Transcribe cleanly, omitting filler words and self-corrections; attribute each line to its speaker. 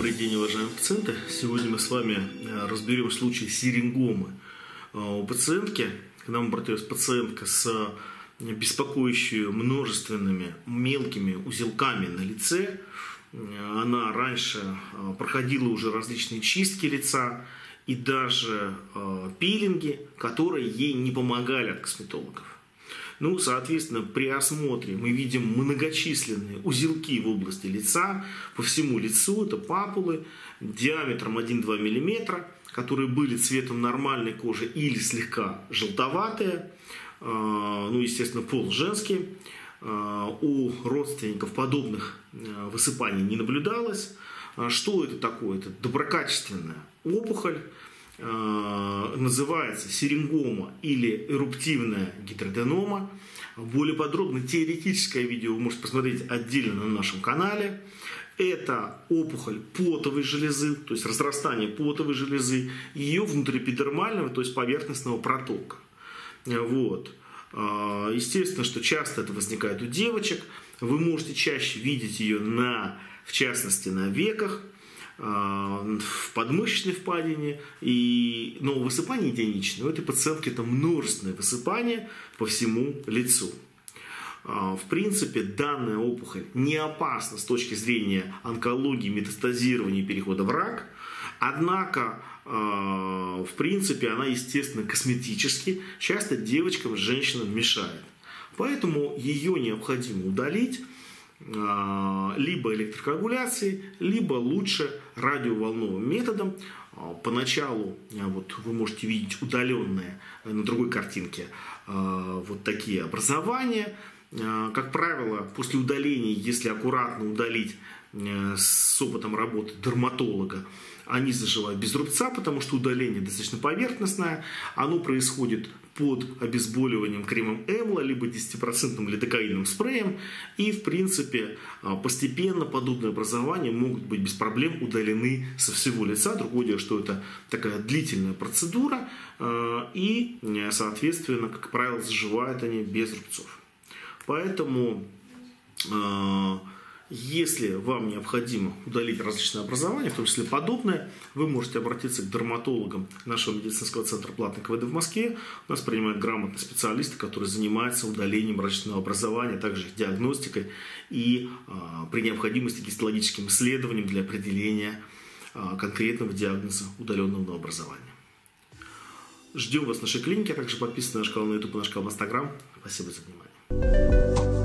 Speaker 1: Добрый день, уважаемые пациенты. Сегодня мы с вами разберем случай сирингомы у пациентки. К нам обратилась пациентка с беспокоящими множественными мелкими узелками на лице. Она раньше проходила уже различные чистки лица и даже пилинги, которые ей не помогали от косметологов. Ну, соответственно, при осмотре мы видим многочисленные узелки в области лица, по всему лицу, это папулы диаметром 1-2 мм, которые были цветом нормальной кожи или слегка желтоватые, ну, естественно, пол женский. У родственников подобных высыпаний не наблюдалось. Что это такое? Это доброкачественная опухоль. Называется сирингома или эруптивная гидраденома. Более подробно теоретическое видео вы можете посмотреть отдельно на нашем канале. Это опухоль потовой железы, то есть разрастание потовой железы, ее внутриэпидермального, то есть поверхностного протока. Вот. Естественно, что часто это возникает у девочек. Вы можете чаще видеть ее в частности на веках, в подмышечной впадине, но высыпание единичное. У этой пациентки это множественное высыпание по всему лицу. В принципе, данная опухоль не опасна с точки зрения онкологии, метастазирования и перехода в рак. Однако, в принципе, она, естественно, косметически часто девочкам, женщинам мешает. Поэтому ее необходимо удалить либо электрокоагуляцией, либо лучше радиоволновым методом. Поначалу вот вы можете видеть удаленные на другой картинке вот такие образования. Как правило, после удаления, если аккуратно удалить с опытом работы дерматолога, они заживают без рубца, потому что удаление достаточно поверхностное. Оно происходит под обезболиванием кремом Эмла, либо 10% лидокаиновым спреем. И, в принципе, постепенно подобные образования могут быть без проблем удалены со всего лица. Другое дело, что это такая длительная процедура. И, соответственно, как правило, заживают они без рубцов. Поэтому, если вам необходимо удалить различные образования, в том числе подобные, вы можете обратиться к дерматологам нашего медицинского центра платной КВД в Москве. У нас принимают грамотные специалисты, которые занимаются удалением различного образования, а также диагностикой и при необходимости гистологическим исследованием для определения конкретного диагноза удаленного образования. Ждем вас в нашей клинике, а также подписывайтесь на наш канал на YouTube и наш канал в Instagram. Спасибо за внимание.